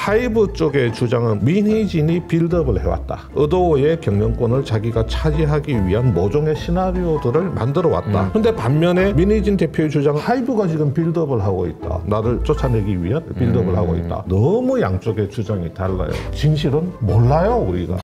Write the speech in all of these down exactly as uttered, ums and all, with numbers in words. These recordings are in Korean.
하이브 쪽의 주장은 민희진이 빌드업을 해왔다. 의도의 경영권을 자기가 차지하기 위한 모종의 시나리오들을 만들어 왔다. 음. 근데 반면에 민희진 대표의 주장은 하이브가 지금 빌드업을 하고 있다. 나를 쫓아내기 위한 빌드업을 음. 하고 있다. 너무 양쪽의 주장이 달라요. 진실은 몰라요, 우리가.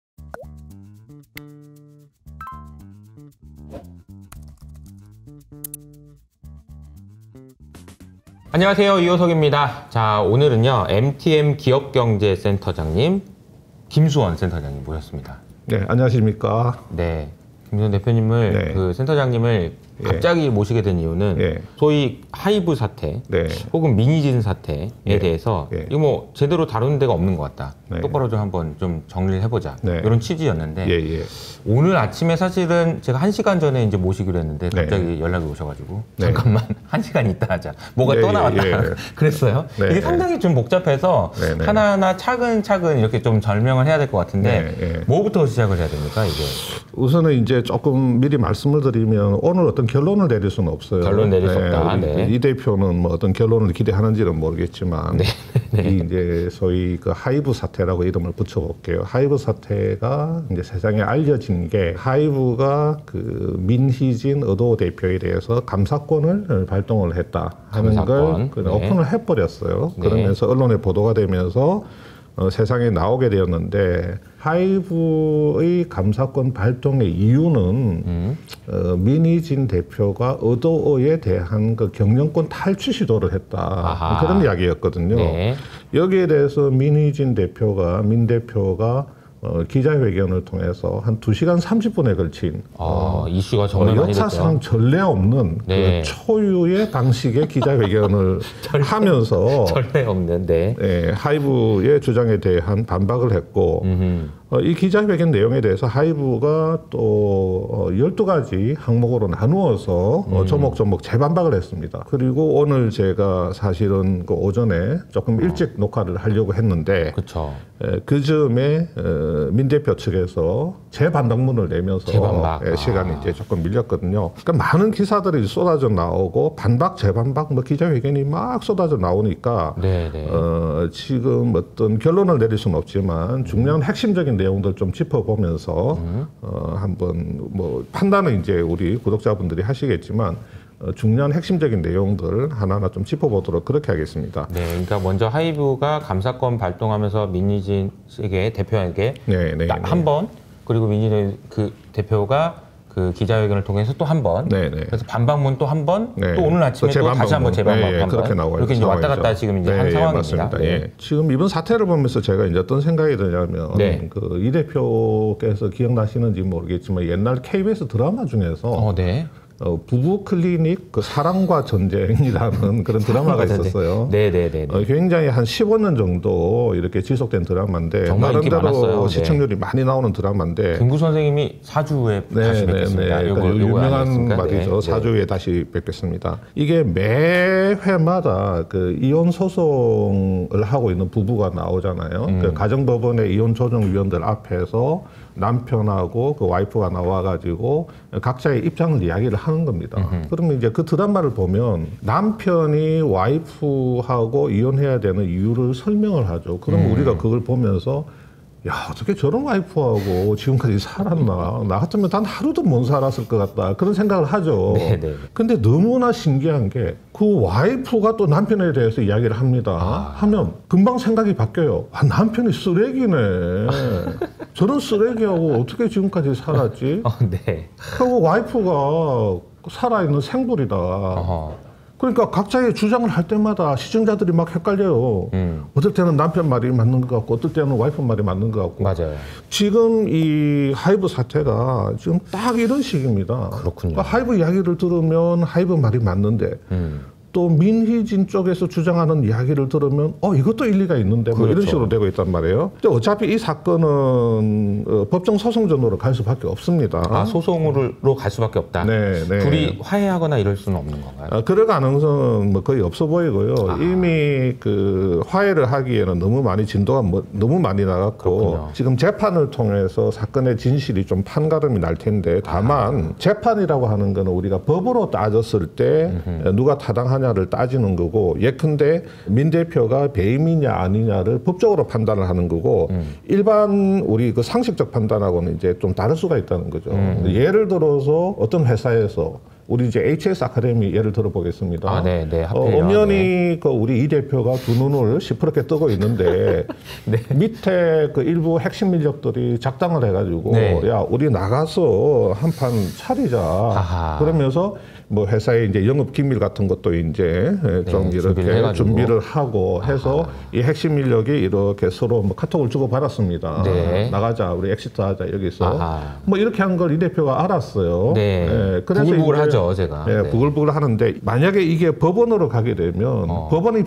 안녕하세요, 이호석입니다. 자, 오늘은요 엠티엠 기업경제센터장님 김수원 센터장님 모셨습니다. 네, 안녕하십니까. 네, 김수원 대표님을 네. 그 센터장님을 갑자기 예. 모시게 된 이유는 예. 소위 하이브 사태 네. 혹은 민희진 사태에 예. 대해서 예. 이거 뭐 제대로 다루는 데가 없는 것 같다. 네. 똑바로 좀 한번 좀 정리를 해보자. 네. 이런 취지였는데 예, 예. 오늘 아침에 사실은 제가 한 시간 전에 이제 모시기로 했는데 갑자기 네. 연락이 연락이 오셔가지고 네. 잠깐만 한 시간 있다 하자. 뭐가 예, 또 나왔다. 예, 예. 그랬어요. 네. 이게 상당히 좀 복잡해서 네, 네. 하나하나 차근차근 이렇게 좀 설명을 해야 될 것 같은데 네, 예. 뭐부터 시작을 해야 됩니까 이게? 우선은 이제 조금 미리 말씀을 드리면 오늘 어떤 결론을 내릴 수는 없어요. 결론 내릴 수 없다. 네, 네. 이 대표는 뭐 어떤 결론을 기대하는지는 모르겠지만 네. 네. 이 이제 소위 그 하이브 사태라고 이름을 붙여볼게요. 하이브 사태가 이제 세상에 알려진 게 하이브가 그 민희진 의도 대표에 대해서 감사권을 발동을 했다 하는 감사권. 걸 네. 오픈을 해버렸어요. 네. 그러면서 언론에 보도가 되면서 어, 세상에 나오게 되었는데 하이브의 감사권 발동의 이유는 음. 어, 민희진 대표가 의도에 대한 그 경영권 탈취 시도를 했다. 아하. 그런 이야기였거든요. 네. 여기에 대해서 민희진 대표가 민 대표가 어, 기자회견을 통해서 한 두 시간 삼십 분에 걸친 어, 어, 이슈가 정말 어, 많이 됐죠. 역사상 전례 없는 네. 그 초유의 방식의 기자회견을 전례, 하면서 전례 없는 네. 네, 하이브의 주장에 대한 반박을 했고 어, 이 기자회견 내용에 대해서 하이브가 또 어, 열두 가지 항목으로 나누어서 음. 어, 조목조목 재반박을 했습니다. 그리고 오늘 제가 사실은 그 오전에 조금 일찍 어. 녹화를 하려고 했는데 그쵸. 에, 그 즈음에 어, 민 대표 측에서 재반박문을 내면서 재반박. 에, 시간이 아. 이제 조금 밀렸거든요. 그러니까 많은 기사들이 쏟아져 나오고 반박, 재반박, 뭐 기자회견이 막 쏟아져 나오니까 어, 지금 어떤 결론을 내릴 수는 없지만 중요한 핵심적인 내용들 좀 짚어보면서 음. 어, 한번 뭐 판단은 이제 우리 구독자분들이 하시겠지만 어, 중요한 핵심적인 내용들 하나하나 좀 짚어보도록 그렇게 하겠습니다. 네, 그러니까 먼저 하이브가 감사권 발동하면서 민희진 씨에게 대표에게 네, 네, 한 번 그리고 민희진 그 대표가 그 기자회견을 통해서 또 한 번, 네, 네. 그래서 반박문 또 한 번, 네. 또 오늘 아침에 또 다시 한번 재반박 네, 한 번, 그렇게 이제 왔다 갔다 지금 이제 네, 한 상황입니다. 네. 예. 지금 이번 사태를 보면서 제가 이제 어떤 생각이 드냐면 네. 그 이 대표께서 기억나시는지 모르겠지만 옛날 케이비에스 드라마 중에서 어, 네. 어, 부부 클리닉 그 사랑과 전쟁이라는 그런 드라마가 있었어요. 네네네. 어, 굉장히 한 십오 년 정도 이렇게 지속된 드라마인데 정말 나름대로 시청률이 네. 많이 나오는 드라마인데 김구 선생님이 사주에 네, 다시 네, 뵙겠습니다. 네. 요거, 요거 유명한 말이죠. 네. 사주에 다시 뵙겠습니다. 이게 매 회마다 그 이혼 소송을 하고 있는 부부가 나오잖아요. 음. 그 가정법원의 이혼 조정위원들 앞에서 남편하고 그 와이프가 나와가지고 각자의 입장을 이야기를 하는 겁니다. 음흠. 그러면 이제 그 드라마를 보면 남편이 와이프하고 이혼해야 되는 이유를 설명을 하죠. 그럼 음. 우리가 그걸 보면서 야, 어떻게 저런 와이프하고 지금까지 살았나? 나 같으면 단 하루도 못 살았을 것 같다. 그런 생각을 하죠. 네네. 근데 너무나 신기한 게 그 와이프가 또 남편에 대해서 이야기를 합니다. 아. 하면 금방 생각이 바뀌어요. 아, 남편이 쓰레기네. 저런 쓰레기하고 어떻게 지금까지 살았지? 어, 네. 그리고 와이프가 살아있는 생불이다. 어허. 그러니까 각자의 주장을 할 때마다 시청자들이 막 헷갈려요. 음. 어떨 때는 남편 말이 맞는 것 같고 어떨 때는 와이프 말이 맞는 것 같고. 맞아요. 지금 이 하이브 사태가 지금 딱 이런 식입니다. 그렇군요. 그러니까 하이브 이야기를 들으면 하이브 말이 맞는데 음. 또 민희진 쪽에서 주장하는 이야기를 들으면 어 이것도 일리가 있는데 뭐 그렇죠. 이런 식으로 되고 있단 말이에요. 근데 어차피 이 사건은 어, 법정 소송전으로 갈 수밖에 없습니다. 아 소송으로 갈 수밖에 없다. 네, 네. 둘이 화해하거나 이럴 수는 없는 건가요? 아, 그럴 가능성은 뭐 거의 없어 보이고요. 아. 이미 그 화해를 하기에는 너무 많이 진도가 뭐, 너무 많이 나갔고 그렇군요. 지금 재판을 통해서 사건의 진실이 좀 판가름이 날 텐데 다만 아. 재판이라고 하는 거는 우리가 법으로 따졌을 때 음흠. 누가 타당한 하냐를 따지는 거고, 예컨대 민 대표가 배임이냐 아니냐를 법적으로 판단을 하는 거고, 음. 일반 우리 그 상식적 판단하고는 이제 좀 다를 수가 있다는 거죠. 음. 예를 들어서 어떤 회사에서 우리 이제 에이치에스 아카데미 예를 들어보겠습니다. 아, 네, 네. 어, 엄연히 네. 그 우리 이 대표가 두 눈을 시퍼렇게 뜨고 있는데 네. 밑에 그 일부 핵심 인력들이 작당을 해가지고 네. 야 우리 나가서 한 판 차리자. 아하. 그러면서 뭐 회사의 이제 영업 기밀 같은 것도 이제 좀 네, 이렇게 준비를, 준비를 하고 해서 아하. 이 핵심 인력이 이렇게 서로 뭐 카톡을 주고 받았습니다. 네. 나가자, 우리 엑시트하자 여기서 아하. 뭐 이렇게 한 걸 이 대표가 알았어요. 네. 네. 그래서 부글부글하죠, 제가. 네, 네. 부글부글 하는데 만약에 이게 법원으로 가게 되면 어. 법원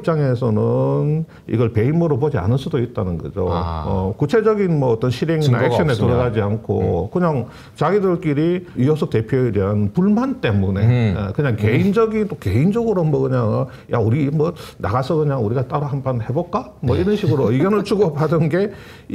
입장에서는 이걸 배임으로 보지 않을 수도 있다는 거죠. 어, 구체적인 뭐 어떤 실행이나 액션에 없으면. 들어가지 않고 음. 그냥 자기들끼리 이효석 대표에 대한 불만 때문에. 음. 그냥 개인적인 또 개인적으로 뭐 그냥 야 우리 뭐 나가서 그냥 우리가 따로 한번 해볼까 뭐 이런 식으로 의견을 주고 받은 게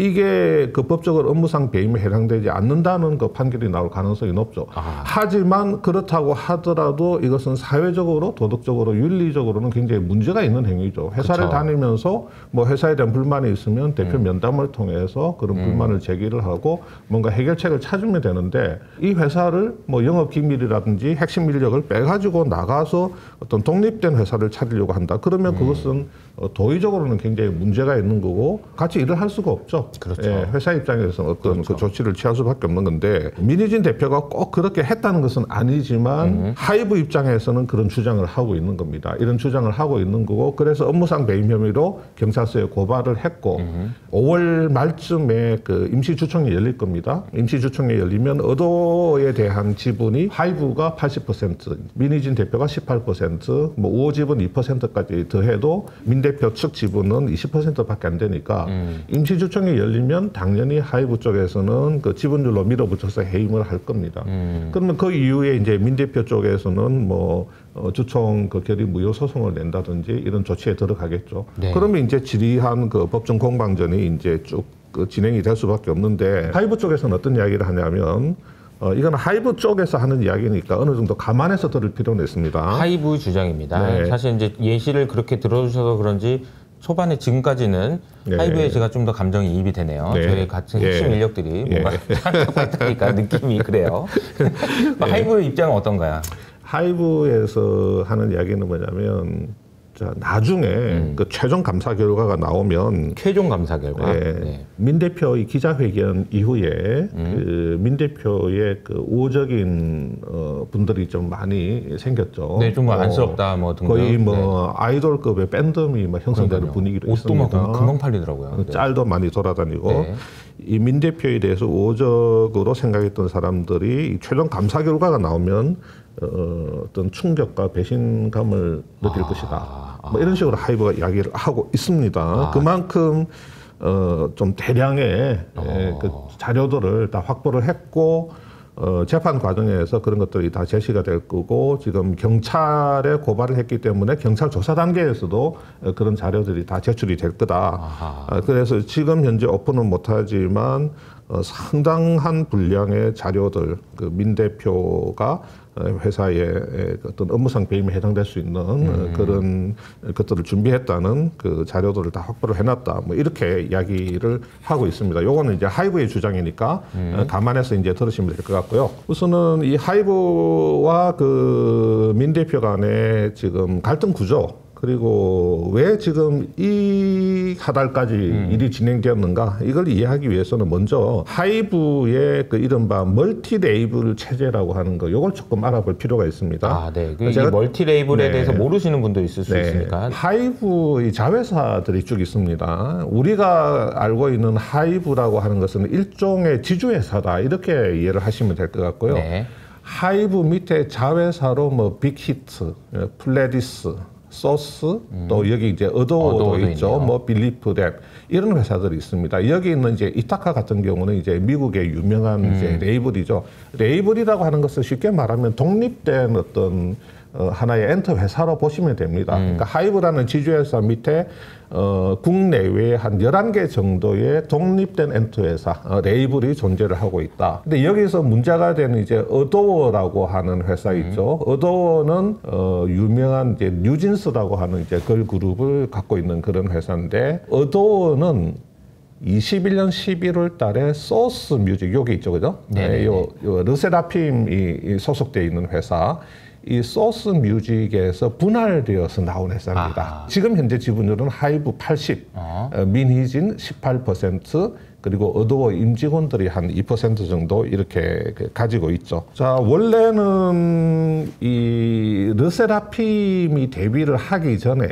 이게 그 법적으로 업무상 배임에 해당되지 않는다는 그 판결이 나올 가능성이 높죠. 아. 하지만 그렇다고 하더라도 이것은 사회적으로 도덕적으로 윤리적으로는 굉장히 문제가 있는 행위죠. 회사를 그쵸. 다니면서 뭐 회사에 대한 불만이 있으면 대표 음. 면담을 통해서 그런 음. 불만을 제기를 하고 뭔가 해결책을 찾으면 되는데 이 회사를 뭐 영업 기밀이라든지 핵심 인력을 빼가지고 나가서 어떤 독립된 회사를 차리려고 한다. 그러면 음. 그것은 도의적으로는 굉장히 문제가 있는 거고 같이 일을 할 수가 없죠. 그렇죠. 예, 회사 입장에서는 어떤 그렇죠. 그 조치를 취할 수밖에 없는 건데 민희진 대표가 꼭 그렇게 했다는 것은 아니지만 음. 하이브 입장에서는 그런 주장을 하고 있는 겁니다. 이런 주장을 하고 있는 거고 그래서 업무상 배임 혐의로 경찰서에 고발을 했고 음. 오월 말쯤에 그 임시주총이 열릴 겁니다. 임시주총이 열리면 의도에 대한 지분이 하이브가 팔십 퍼센트, 민희진 대표가 십팔 퍼센트, 뭐 우호 지분 이 퍼센트까지 더해도 민 대표 측 지분은 이십 퍼센트밖에 안 되니까 음. 임시주총이 열리면 당연히 하이브 쪽에서는 그 지분율로 밀어붙여서 해임을 할 겁니다. 음. 그러면 그 이후에 이제 민 대표 쪽에서는 뭐 어, 주총 그 결의 무효 소송을 낸다든지 이런 조치에 들어가겠죠. 네. 그러면 이제 지리한 그 법정 공방전이 이제 쭉 그 진행이 될 수밖에 없는데 하이브 쪽에서는 어떤 이야기를 하냐면. 어, 이건 하이브 쪽에서 하는 이야기니까 어느 정도 감안해서 들을 필요는 있습니다. 하이브 주장입니다. 네. 사실 이제 예시를 그렇게 들어주셔서 그런지 초반에 지금까지는 네. 하이브에 제가 좀 더 감정이입이 되네요. 네. 저희 같은 핵심 네. 인력들이 뭔가 찰떡같으니까 네. 느낌이 그래요. 네. 하이브의 입장은 어떤가요? 하이브에서 하는 이야기는 뭐냐면 자, 나중에 음. 그 최종 감사 결과가 나오면 최종 감사 결과 네, 네. 민 대표의 기자회견 이후에 음. 그 민 대표의 그 우호적인 어, 분들이 좀 많이 생겼죠. 네, 좀 안쓰럽다 뭐 등등. 거의 뭐 네. 아이돌급의 팬덤이 뭐 형성되는 분위기도 옷도 있습니다. 막 금방 팔리더라고요. 네. 짤도 많이 돌아다니고 네. 이 민 대표에 대해서 우호적으로 생각했던 사람들이 최종 감사 결과가 나오면 어, 어떤 충격과 배신감을 느낄 아, 것이다. 아. 뭐 이런 식으로 하이브가 이야기를 하고 있습니다. 아. 그만큼 어, 좀 대량의 어. 예, 그 자료들을 다 확보를 했고 어, 재판 과정에서 그런 것들이 다 제시가 될 거고 지금 경찰에 고발을 했기 때문에 경찰 조사 단계에서도 그런 자료들이 다 제출이 될 거다. 아하. 그래서 지금 현재 오픈은 못하지만 어, 상당한 분량의 자료들 그 민 대표가 회사의 어떤 업무상 배임에 해당될 수 있는 음. 그런 것들을 준비했다는 그 자료들을 다 확보를 해놨다. 뭐 이렇게 이야기를 하고 있습니다. 요거는 이제 하이브의 주장이니까 음. 감안해서 이제 들으시면 될 것 같고요. 우선은 이 하이브와 그 민 대표 간의 지금 갈등 구조. 그리고 왜 지금 이 하달까지 음. 일이 진행되었는가 이걸 이해하기 위해서는 먼저 하이브의 그 이른바 멀티 레이블 체제라고 하는 거 이걸 조금 알아볼 필요가 있습니다. 아, 네. 그 제가 멀티 레이블에 네. 대해서 모르시는 분도 있을 수 네. 있으니까. 하이브의 자회사들이 쭉 있습니다. 우리가 알고 있는 하이브라고 하는 것은 일종의 지주회사다 이렇게 이해를 하시면 될 것 같고요. 네. 하이브 밑에 자회사로 뭐 빅히트, 플레디스 소스 음. 또 여기 이제 어도도 있죠. 있네요. 뭐 빌리프랩 이런 회사들이 있습니다. 여기 있는 이제 이타카 같은 경우는 이제 미국의 유명한 음. 이제 레이블이죠. 레이블이라고 하는 것을 쉽게 말하면 독립된 어떤 어, 하나의 엔터 회사로 보시면 됩니다. 음. 그러니까 하이브라는 지주회사 밑에 어, 국내외에 한 열한 개 정도의 독립된 엔터 회사, 어, 레이블이 존재를 하고 있다. 근데 여기서 문제가 되는 이제 어도어라고 하는 회사 있죠. 음. 어도어는 어, 유명한 이제 뉴진스라고 하는 이제 걸그룹을 갖고 있는 그런 회사인데, 어도어는 이십일 년 십일월 달에 소스 뮤직, 여기 있죠, 그죠? 네, 요, 요 르세라핌이 소속되어 있는 회사. 이 소스 뮤직에서 분할되어서 나온 회사입니다. 아하. 지금 현재 지분율은 하이브 팔십, 어. 민희진 십팔 퍼센트, 그리고 어도어 임직원들이 한 이 퍼센트 정도 이렇게 가지고 있죠. 자, 원래는 이 르세라핌이 데뷔를 하기 전에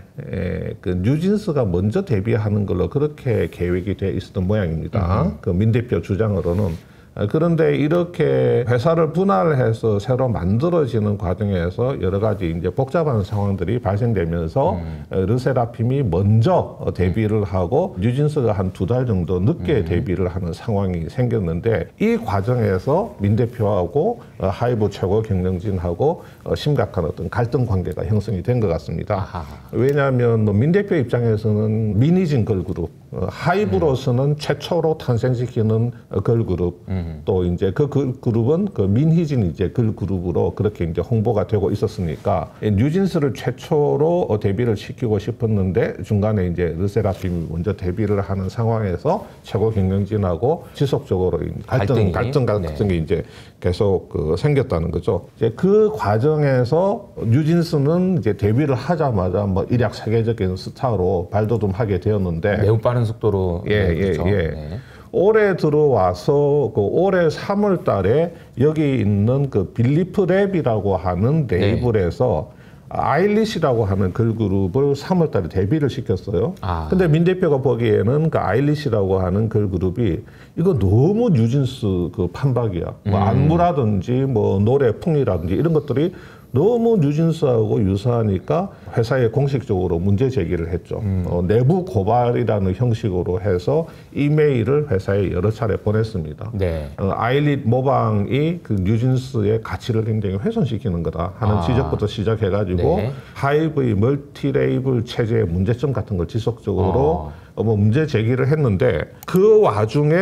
에, 그 뉴진스가 먼저 데뷔하는 걸로 그렇게 계획이 돼 있었던 모양입니다. 음. 그 민 대표 주장으로는. 그런데 이렇게 회사를 분할해서 새로 만들어지는 과정에서 여러 가지 이제 복잡한 상황들이 발생되면서 음. 르세라핌이 먼저 데뷔를 하고 뉴진스가 한 두 달 정도 늦게 음. 데뷔를 하는 상황이 생겼는데, 이 과정에서 민 대표하고 하이브 최고 경영진하고 심각한 어떤 갈등 관계가 형성이 된 것 같습니다. 아하. 왜냐하면 민 대표 입장에서는 민희진 걸그룹, 하이브로서는 음. 최초로 탄생시키는 걸그룹, 음. 또 이제 그 그룹은 그 민희진 이제 걸그룹으로 그렇게 이제 홍보가 되고 있었으니까 뉴진스를 최초로 데뷔를 시키고 싶었는데 중간에 이제 르세라핌이 먼저 데뷔를 하는 상황에서 최고 경영진하고 지속적으로 갈등, 갈등 같은 게 네. 이제 계속 그 생겼다는 거죠. 이제 그 과정에서 뉴진스는 이제 데뷔를 하자마자 뭐 일약 세계적인 스타로 발돋움하게 되었는데, 매우 빠른 속도로. 예, 네, 그렇죠. 예, 예. 네. 올해 들어와서 그 올해 삼월 달에 여기 있는 그 빌리프 랩이라고 하는 레이블에서 네. 아일리시라고 하는 걸그룹을 삼월 달에 데뷔를 시켰어요. 아. 근데 민 대표가 보기에는 그 아일리시라고 하는 걸그룹이 이거 너무 뉴진스 그 판박이야. 음. 뭐 안무라든지 뭐 노래풍이라든지 이런 것들이 너무 뉴진스하고 유사하니까 회사에 공식적으로 문제 제기를 했죠. 음. 어, 내부 고발이라는 형식으로 해서 이메일을 회사에 여러 차례 보냈습니다. 네. 어, 아일릿 모방이 그 뉴진스의 가치를 굉장히 훼손시키는 거다 하는 아. 지적부터 시작해가지고 네. 하이브의 멀티 레이블 체제의 문제점 같은 걸 지속적으로 아. 어, 뭐 문제 제기를 했는데, 그 와중에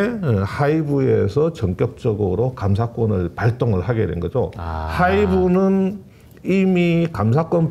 하이브에서 전격적으로 감사권을 발동을 하게 된 거죠. 아. 하이브는 이미 감사권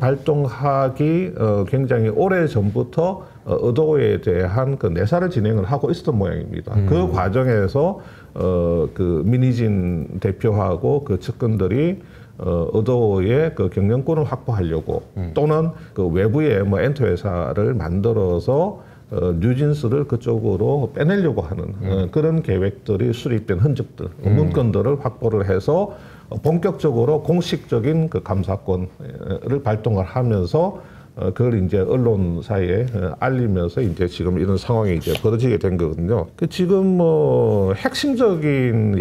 발동하기 어, 굉장히 오래 전부터 어, 어도어에 대한 그 내사를 진행을 하고 있었던 모양입니다. 음. 그 과정에서 어, 그 민희진 대표하고 그 측근들이 어, 어도어의 그 경영권을 확보하려고 음. 또는 그 외부에 뭐 엔터 회사를 만들어서 어, 뉴진스를 그쪽으로 빼내려고 하는 음. 어, 그런 계획들이 수립된 흔적들, 음. 문건들을 확보를 해서 본격적으로 공식적인 그 감사권을 발동을 하면서 어, 그걸 이제 언론사에 알리면서 이제 지금 이런 상황이 이제 벌어지게 된 거거든요. 그 지금 뭐 핵심적인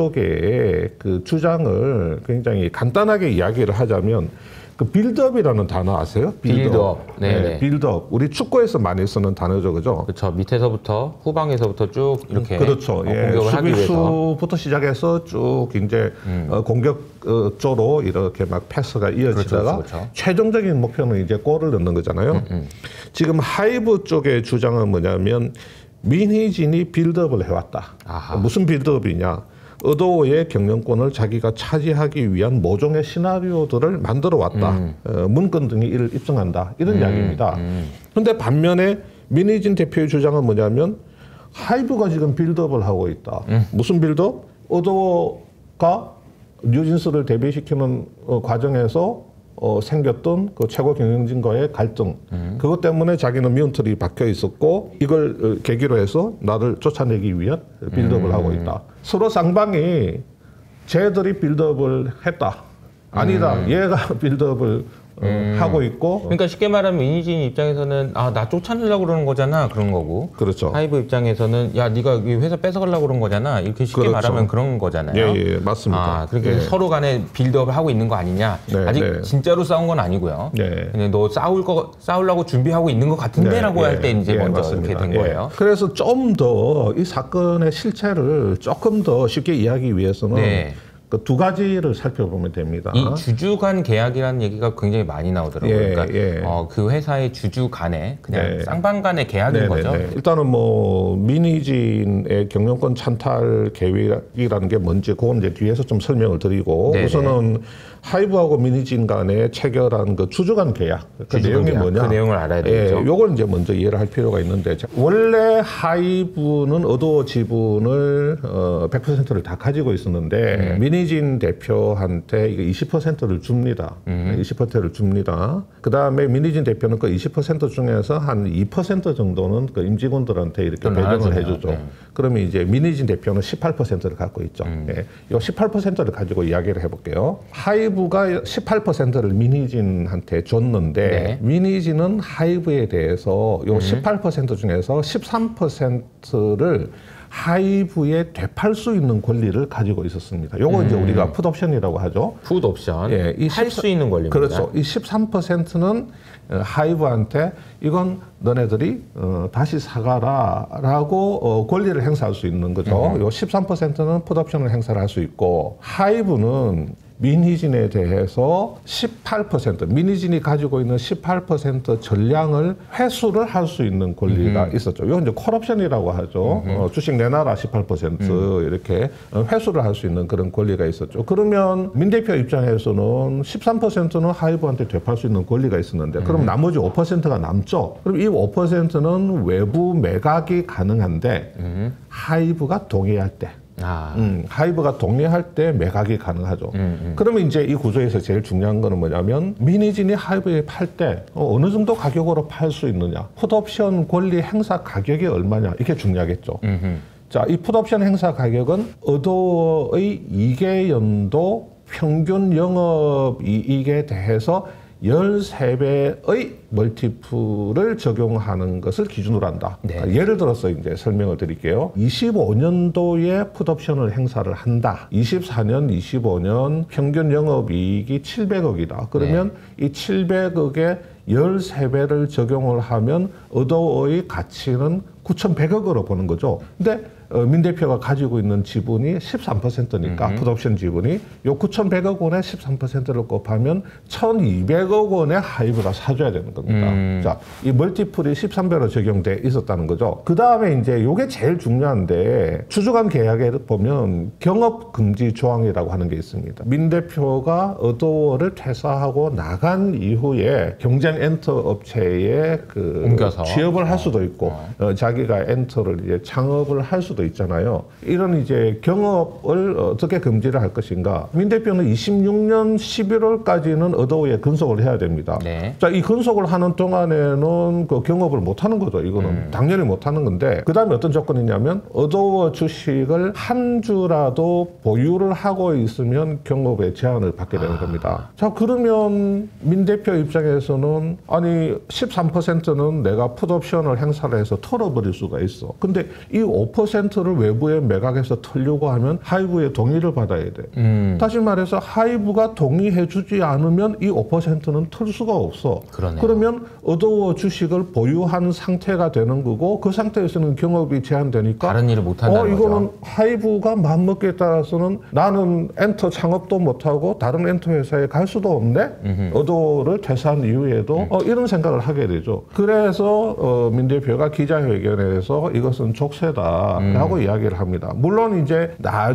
양쪽의 그 주장을 굉장히 간단하게 이야기를 하자면, 그 빌드업이라는 단어 아세요? 빌드업. 빌드업. 네, 네. 빌드업. 우리 축구에서 많이 쓰는 단어죠, 그죠? 그렇죠. 밑에서부터 후방에서부터 쭉 이렇게 그렇죠. 어, 예. 공격을 하기 위해서. 수비수부터 시작해서 쭉 이제 음. 어, 공격적으로 이렇게 막 패스가 이어지다가 그렇죠, 그렇죠. 최종적인 목표는 이제 골을 넣는 거잖아요. 음, 음. 지금 하이브 쪽의 주장은 뭐냐면 민희진이 빌드업을 해왔다. 아하. 무슨 빌드업이냐? 어도어의 경영권을 자기가 차지하기 위한 모종의 시나리오들을 만들어 왔다. 음. 어, 문건 등이 이를 입증한다. 이런 음. 이야기입니다. 그런데 음. 반면에 민희진 대표의 주장은 뭐냐면 하이브가 지금 빌드업을 하고 있다. 음. 무슨 빌드업? 어도어가 뉴진스를 데뷔시키는 어, 과정에서 어, 생겼던 그 최고 경영진과의 갈등, 음. 그것 때문에 자기는 미운털이 박혀 있었고 이걸 어, 계기로 해서 나를 쫓아내기 위한 빌드업을 음. 하고 있다. 서로 쌍방이 쟤들이 빌드업을 했다. 아니다. 음. 얘가 빌드업을 어, 음. 하고 있고. 그러니까 쉽게 말하면 민희진 입장에서는 아, 나 쫓아내려고 그러는 거잖아. 그런 거고. 그렇죠. 하이브 입장에서는 야, 네가 이 회사 뺏어가려고 그런 거잖아. 이렇게 쉽게 그렇죠. 말하면 그런 거잖아요. 예, 예, 맞습니다. 아, 그러니까 예. 서로 간에 빌드업을 하고 있는 거 아니냐. 네, 아직 네. 진짜로 싸운 건 아니고요. 네. 근데 너 싸울 거 싸우려고 준비하고 있는 것 같은데라고 네, 할 때 이제 예, 먼저 맞습니다. 이렇게 된 예. 거예요. 그래서 좀 더 이 사건의 실체를 조금 더 쉽게 이해하기 위해서는 네. 그 두 가지를 살펴보면 됩니다. 이 주주 간 계약이라는 얘기가 굉장히 많이 나오더라고요. 예, 그러니까 예. 어, 그 회사의 주주 간에 그냥 네. 쌍방 간의 계약인 네네네. 거죠. 일단은 뭐 미니진의 경영권 찬탈 계획이라는 게 뭔지 그건 이제 뒤에서 좀 설명을 드리고 네네. 우선은 하이브하고 미니진 간에 체결한 그 주주 간 계약 그 주주 내용이 계약, 뭐냐? 그 내용을 알아야 되죠. 예, 요걸 이제 먼저 이해를 할 필요가 있는데 원래 하이브는 어도어 지분을 어, 백 퍼센트를 다 가지고 있었는데 음. 미니진 대표한테 이거 이십 퍼센트를 줍니다. 음. 이십 퍼센트를 줍니다. 그 다음에 미니진 대표는 그 이십 퍼센트 중에서 한 이 퍼센트 정도는 그 임직원들한테 이렇게 배정을 해주죠. 네. 그러면 이제 미니진 대표는 십팔 퍼센트를 갖고 있죠. 음. 예, 요 십팔 퍼센트를 가지고 이야기를 해볼게요. 하이브가 십팔 퍼센트를 미니진한테 줬는데 네. 미니진은 하이브에 대해서 요 음. 십팔 퍼센트 중에서 십삼 퍼센트를 하이브에 되팔 수 있는 권리를 가지고 있었습니다. 요거 음. 이제 우리가 풋옵션이라고 하죠. 풋옵션. 예, 이 할 수 있는 권리입니다. 그렇죠. 이 십삼 퍼센트는 하이브한테 이건 너네들이 어, 다시 사가라라고 어, 권리를 행사할 수 있는 거죠. 음. 요 십삼 퍼센트는 풋옵션을 행사를 할 수 있고 하이브는 미니진에 대해서 십팔 퍼센트, 미니진이 가지고 있는 십팔 퍼센트 전량을 회수를 할 수 있는 권리가 음흠. 있었죠. 이건 이제 콜옵션이라고 하죠. 어, 주식 내놔라 십팔 퍼센트 음. 이렇게 회수를 할 수 있는 그런 권리가 있었죠. 그러면 민 대표 입장에서는 십삼 퍼센트는 하이브한테 되팔 수 있는 권리가 있었는데, 그럼 음. 나머지 오 퍼센트가 남죠. 그럼 이 오 퍼센트는 외부 매각이 가능한데 음. 하이브가 동의할 때. 아. 음, 하이브가 동의할 때 매각이 가능하죠. 음, 음. 그러면 이제 이 구조에서 제일 중요한 거는 뭐냐면 미니진이 하이브에 팔 때 어, 어느 정도 가격으로 팔 수 있느냐, 풋옵션 권리 행사 가격이 얼마냐, 이게 중요하겠죠. 음흠. 자, 이 풋옵션 행사 가격은 어도어의 이 개 연도 평균 영업이익에 대해서 십삼 배의 멀티플을 적용하는 것을 기준으로 한다. 네. 그러니까 예를 들어서 이제 설명을 드릴게요. 이십오 년도에 풋옵션을 행사를 한다. 이십사 년, 이십오 년 평균 영업이익이 칠백억이다. 그러면 네. 이 칠백억에 십삼 배를 적용을 하면 어도어의 가치는 구천백억으로 보는 거죠. 근데 어, 민 대표가 가지고 있는 지분이 십삼 퍼센트니까, 풋옵션 지분이 요 구천백억 원에 십삼 퍼센트를 곱하면 천이백억 원에 하이브가 사줘야 되는 겁니다. 음. 자, 이 멀티플이 십삼 배로 적용돼 있었다는 거죠. 그 다음에 이제 요게 제일 중요한데, 주주간 계약에 보면 경업 금지 조항이라고 하는 게 있습니다. 민 대표가 어도어를 퇴사하고 나간 이후에 경쟁 엔터 업체에 그 옮겨서 취업을 할 수도 있고, 어. 어, 자기가 엔터를 이제 창업을 할 수도 있잖아요. 이런 이제 경업을 어떻게 금지를 할 것인가. 민 대표는 이십육 년 십일월까지는 어도어에 근속을 해야 됩니다. 네. 자, 이 근속을 하는 동안에는 그 경업을 못 하는 거죠. 이거는 음. 당연히 못 하는 건데, 그 다음에 어떤 조건이냐면 어도어 주식을 한 주라도 보유를 하고 있으면 경업에 제한을 받게 되는 아. 겁니다. 자, 그러면 민 대표 입장에서는 아니 십삼 퍼센트는 내가 풋옵션을 행사를 해서 털어버릴 수가 있어. 근데 이 오 퍼센트를 외부에 매각해서 털려고 하면 하이브의 동의를 받아야 돼. 음. 다시 말해서 하이브가 동의해주지 않으면 이 오 퍼센트는 털 수가 없어. 그러네요. 그러면 어도어 주식을 보유한 상태가 되는 거고, 그 상태에서는 경업이 제한되니까 다른 일을 못 한다는 어, 이거는 거죠. 하이브가 마음먹기에 따라서는 나는 엔터 창업도 못하고 다른 엔터 회사에 갈 수도 없네. 음흠. 어도어를 퇴사한 이후에도 음. 어, 이런 생각을 하게 되죠. 그래서 어, 민 대표가 기자회견에서 이것은 족쇄다 음. 라고 이야기를 합니다. 물론 이제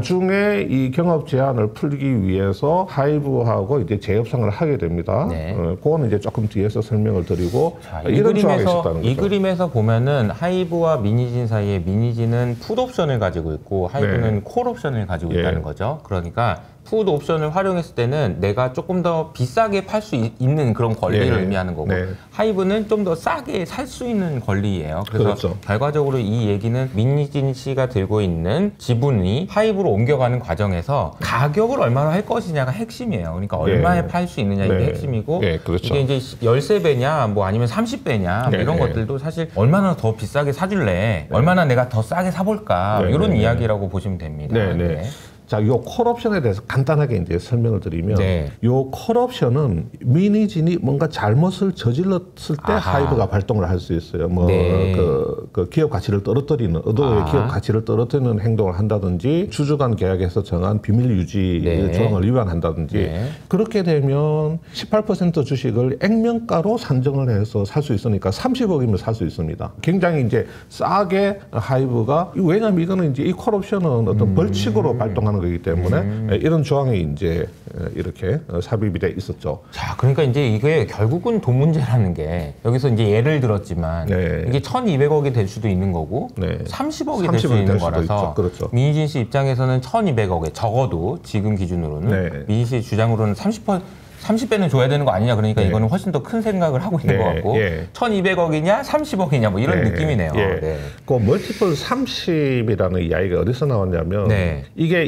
나중에 이 경업 제한을 풀기 위해서 하이브하고 이제 재협상을 하게 됩니다. 네. 어, 그거는 이제 조금 뒤에서 설명을 드리고. 자, 이 이런 조항이 있었다는 거죠. 이 그림에서 보면은 하이브와 미니진 사이에 미니진은 풋옵션을 가지고 있고 하이브는 네. 콜옵션을 가지고 예. 있다는 거죠. 그러니까 풋 옵션을 활용했을 때는 내가 조금 더 비싸게 팔 수 있는 그런 권리를 네. 의미하는 거고 네. 하이브는 좀 더 싸게 살 수 있는 권리예요. 그래서 그렇죠. 결과적으로 이 얘기는 민니진 씨가 들고 있는 지분이 하이브로 옮겨가는 과정에서 가격을 얼마나 할 것이냐가 핵심이에요. 그러니까 얼마에 네. 팔 수 있느냐 이게 네. 핵심이고 네. 그렇죠. 이게 이제 십삼 배냐 뭐 아니면 삼십 배냐 네. 뭐 이런 네. 것들도 사실 얼마나 더 비싸게 사줄래 네. 얼마나 내가 더 싸게 사볼까 네. 이런 네. 이야기라고 보시면 됩니다. 네. 네. 네. 자, 요 콜옵션에 대해서 간단하게 이제 설명을 드리면, 네. 요 콜옵션은 미니진이 뭔가 잘못을 저질렀을 때 아하. 하이브가 발동을 할 수 있어요. 뭐, 네. 그, 그 기업 가치를 떨어뜨리는, 의도의 아하. 기업 가치를 떨어뜨리는 행동을 한다든지, 주주 간 계약에서 정한 비밀 유지 네. 조항을 위반한다든지, 네. 그렇게 되면 십팔 퍼센트 주식을 액면가로 산정을 해서 살 수 있으니까 삼십억이면 살 수 있습니다. 굉장히 이제 싸게 하이브가, 왜냐면 이거는 이제 이 콜옵션은 어떤 음. 벌칙으로 발동하는 거기 때문에 음. 이런 조항이 이제 이렇게 삽입이 돼 있었죠. 자, 그러니까 이제 이게 결국은 돈 문제라는 게 여기서 이제 예를 들었지만 네. 이게 천이백억이 될 수도 있는 거고 네. 삼십억이 될 수 있는 거라서 그렇죠. 민희진 씨 입장에서는 천이백억에 적어도 지금 기준으로는 네. 민희진 씨 주장으로는 삼십 퍼센트 삼십 배는 줘야 되는 거 아니냐, 그러니까 네. 이거는 훨씬 더 큰 생각을 하고 있는 네. 것 같고 예. 천이백억이냐 삼십억이냐 뭐 이런 네. 느낌이네요. 예. 네. 그 멀티플 삼십이라는 이야기가 어디서 나왔냐면 네. 이게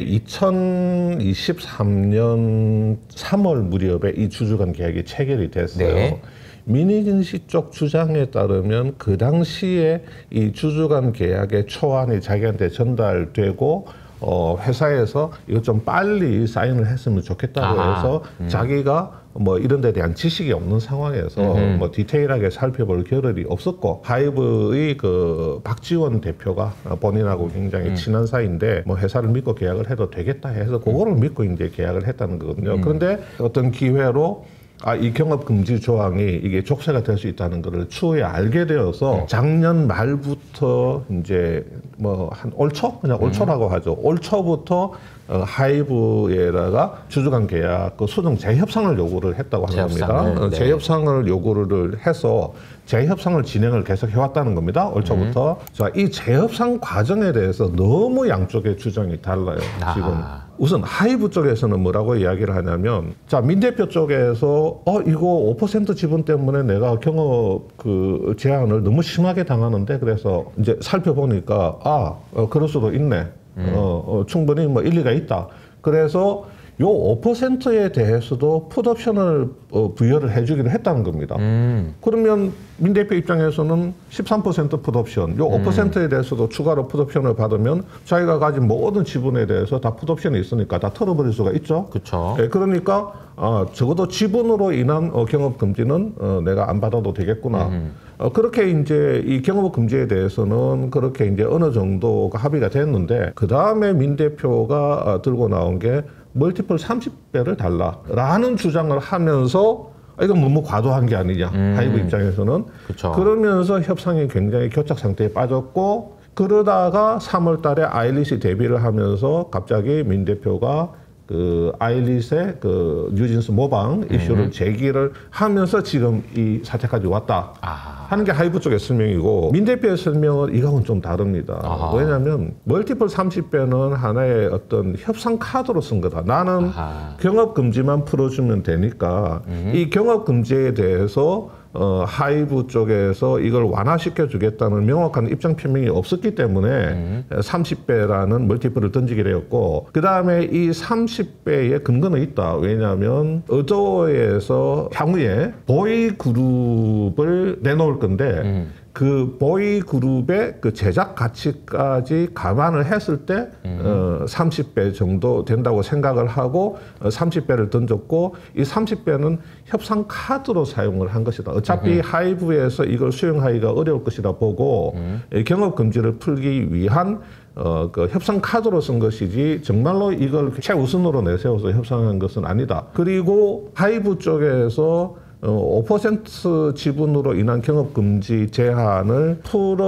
이천이십삼 년 삼월 무렵에 이 주주간 계약이 체결이 됐어요. 네. 민희진 씨 쪽 주장에 따르면 그 당시에 이 주주간 계약의 초안이 자기한테 전달되고 어, 회사에서 이거 좀 빨리 사인을 했으면 좋겠다고 아하, 해서 음. 자기가 뭐 이런 데 대한 지식이 없는 상황에서 음흠. 뭐 디테일하게 살펴볼 겨를이 없었고, 하이브의 그 박지원 대표가 본인하고 굉장히 음. 친한 사이인데 뭐 회사를 믿고 계약을 해도 되겠다 해서 그거를 음. 믿고 이제 계약을 했다는 거거든요. 음. 그런데 어떤 기회로 아, 이 경업 금지 조항이 이게 족쇄가 될 수 있다는 것을 추후에 알게 되어서 작년 말부터 이제 뭐 한 올 초? 그냥 올 초라고 하죠. 올 초부터 어, 하이브에다가 주주간 계약 그 수정 재협상을 요구를 했다고 하는 재협상을, 겁니다. 네. 재협상을 요구를 해서 재협상을 진행을 계속 해왔다는 겁니다. 올 초부터. 음. 자, 이 재협상 과정에 대해서 너무 양쪽의 주장이 달라요. 아. 지금. 우선 하이브 쪽에서는 뭐라고 이야기를 하냐면, 자, 민 대표 쪽에서 어 이거 오 퍼센트 지분 때문에 내가 경업 그 제한을 너무 심하게 당하는데, 그래서 이제 살펴보니까 아 어, 그럴 수도 있네. 음. 어, 어, 충분히 뭐 일리가 있다. 그래서 요 오 퍼센트에 대해서도 풋옵션을 어, 부여를 해주기로 했다는 겁니다. 음. 그러면 민 대표 입장에서는 십삼 퍼센트 풋옵션, 요 음. 오 퍼센트에 대해서도 추가로 풋옵션을 받으면 자기가 가진 모든 지분에 대해서 다 풋옵션이 있으니까 다 털어버릴 수가 있죠. 그렇죠. 예, 그러니까 어, 적어도 지분으로 인한 어, 경업 금지는 어, 내가 안 받아도 되겠구나. 음. 어, 그렇게 이제 이 경업 금지에 대해서는 그렇게 이제 어느 정도가 합의가 됐는데, 그 다음에 민 대표가 어, 들고 나온 게 멀티플 삼십 배를 달라라는 주장을 하면서 이건 너무 과도한 게 아니냐, 음. 하이브 입장에서는. 그쵸. 그러면서 협상이 굉장히 교착 상태에 빠졌고, 그러다가 삼월 달에 아일릿이 데뷔를 하면서 갑자기 민 대표가 그 아일릿의 그 뉴진스 모방 이슈를 음. 제기를 하면서 지금 이 사태까지 왔다 아하. 하는 게 하이브 쪽의 설명이고, 민 대표의 설명은 이거하고는 좀 다릅니다. 아하. 왜냐하면 멀티플 삼십 배는 하나의 어떤 협상 카드로 쓴 거다. 나는 아하. 경업 금지만 풀어주면 되니까 음. 이 경업 금지에 대해서 어, 하이브 쪽에서 이걸 완화시켜 주겠다는 명확한 입장 표명이 없었기 때문에 음. 삼십 배라는 멀티플을 던지기로 했고, 그 다음에 이 삼십 배의 근거는 있다. 왜냐하면 어도에서 향후에 보이 그룹을 내놓을 건데 음. 그 보이 그룹의 그 제작 가치까지 감안을 했을 때 음. 어, 삼십 배 정도 된다고 생각을 하고 어, 삼십 배를 던졌고, 이 삼십 배는 협상 카드로 사용을 한 것이다. 어차피 음. 하이브에서 이걸 수용하기가 어려울 것이다 보고 음. 경업 금지를 풀기 위한 어, 그 협상 카드로 쓴 것이지 정말로 이걸 최우선으로 내세워서 협상한 것은 아니다. 그리고 하이브 쪽에서 어, 오 퍼센트 지분으로 인한 경업금지 제한을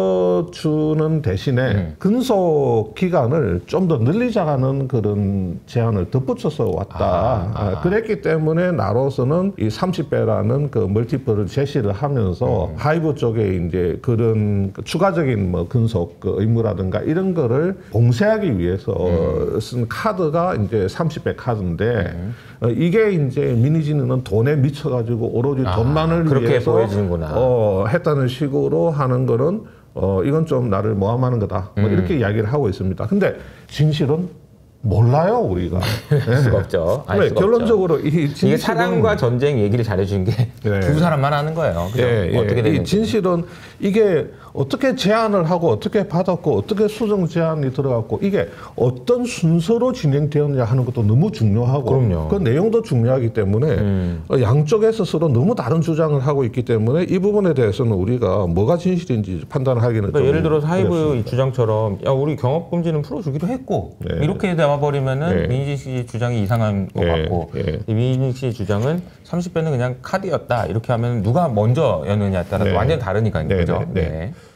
풀어주는 대신에 음. 근속 기간을 좀 더 늘리자는 그런 제한을 덧붙여서 왔다. 아, 아. 아, 그랬기 때문에 나로서는 이 삼십 배라는 그 멀티플을 제시를 하면서 음. 하이브 쪽에 이제 그런 추가적인 뭐 근속 그 의무라든가 이런 거를 봉쇄하기 위해서 음. 쓴 카드가 이제 삼십 배 카드인데 음. 어, 이게 이제 민희진은 돈에 미쳐가지고 오로지 아, 돈만을 그렇게 위해서 보여지는구나. 어, 했다는 식으로 하는 거는 어, 이건 좀 나를 모함하는 거다. 뭐 음. 이렇게 이야기를 하고 있습니다. 근데 진실은 몰라요, 우리가. 알 수가 없죠. 알 네, 수가 결론적으로 없죠. 이 진실은, 이게 사랑과 전쟁 얘기를 잘해준 게 두 네. 사람만 하는 거예요. 그죠? 네, 어떻게 이 진실은 이게 어떻게 제안을 하고 어떻게 받았고 어떻게 수정 제안이 들어갔고 이게 어떤 순서로 진행되었냐 하는 것도 너무 중요하고 그럼요. 그 내용도 중요하기 때문에 음. 양쪽에서 서로 너무 다른 주장을 하고 있기 때문에 이 부분에 대해서는 우리가 뭐가 진실인지 판단하기는 그러니까 좀 예를 들어서 하이브 어렵습니다. 이 주장처럼 야 우리 경업금지는 풀어주기로 했고 네. 이렇게 나와버리면은 네. 민희식 씨 주장이 이상한 것 네. 같고 네. 이 민희식 씨 주장은 삼십 배는 그냥 카드였다 이렇게 하면 누가 먼저였느냐에 따라서 네. 완전히 다르니까요. 네. 그죠? 네. 네. 네.